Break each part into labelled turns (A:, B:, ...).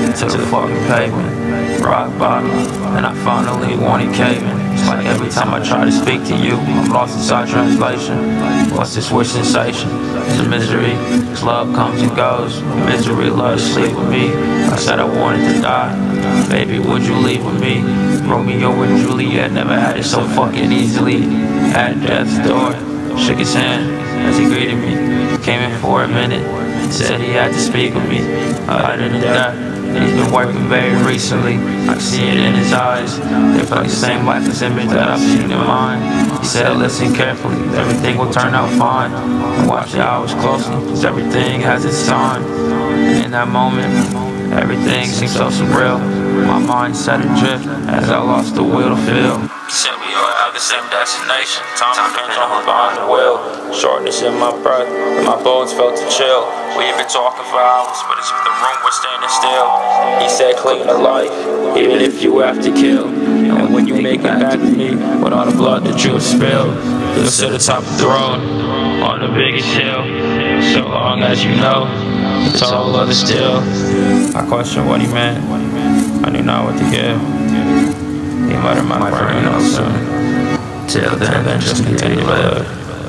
A: to the fucking pavement, rock bottom, and I finally wanted caving. It's like every time I try to speak to you, I'm lost inside translation. What's this weird sensation? It's a misery, this love comes and goes. Misery loves to sleep with me. I said I wanted to die. Baby, would you leave with me? Romeo and Juliet never had it so fucking easily. At death's door, shook his hand as he greeted me. Came in for a minute, said he had to speak with me. Other than that, he's been working very recently. I see it in his eyes. They feel like the same lifeless image that I've seen in mine. He said, listen carefully, everything will turn out fine. And watch the hours closely, cause everything has its time. And in that moment, everything seemed so surreal. My mind set adrift as I lost the will to feel. He said we all have the same destination. Time depends on who's behind the wheel. Shortness in my breath, and my bones felt to chill. We had been talking for hours, but as if the room was standing still. He said cling to life, even if you have to kill. And when you make it back to me, with all the blood that you have spilled, you'll sit atop the throne, on the biggest hill. So long as you know, it's all love is still. I questioned what he meant, I knew not what to give. He muttered my brain all soon. Till then, just continue to live.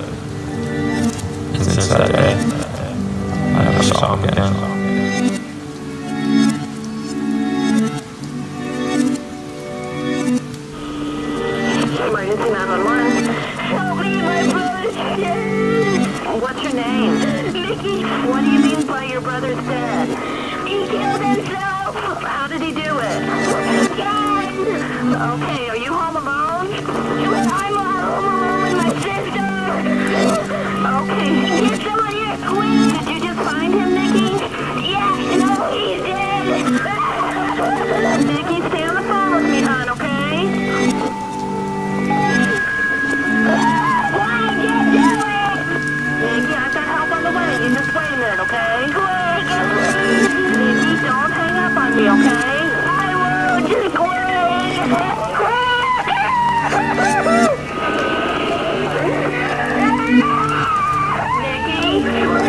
A: And since that day, I never saw him again.
B: Emergency 911. Help me, my brother's dead. What's your name? Mickey. What do you mean by your brother's dead? He killed himself. How did he do it? Okay, are you home alone? I'm home alone with my sister. Okay, get someone here quick. Did you just find him, Mickey? Yeah, no, he's dead. Mickey, stay on the phone with me, hon, okay? Mickey, I've got help on the way. You just wait a minute, okay? Quick! Mickey, don't hang up on me, okay? I won't. Just wait! Mickey?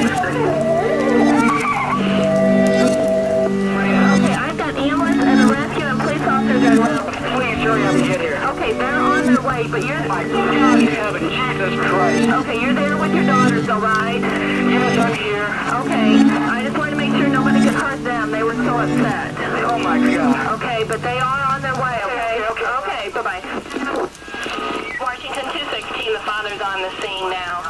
B: Okay, I've got ambulance and a rescue and police officers as well. Please hurry up and get here. Okay, they're on their way, but you're... My God in heaven, Jesus Christ. Okay, you're there with your daughters, all right? Yes, I'm here. Okay, I just wanted to make sure nobody could hurt them. They were so upset. Oh, my God. Okay, but they are on their way, okay? Okay, bye-bye. Washington 216, the father's on the scene now.